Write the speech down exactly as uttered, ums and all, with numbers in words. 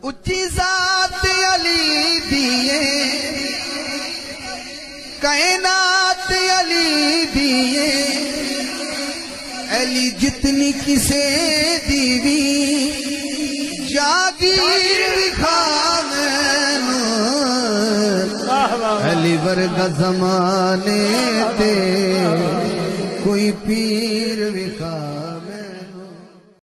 उच्ची जात अली दिए कायनात अली दिए अली जितनी किसे दीवी जागीर विखान अली वर्गा जमाने ते कोई पीर विखा।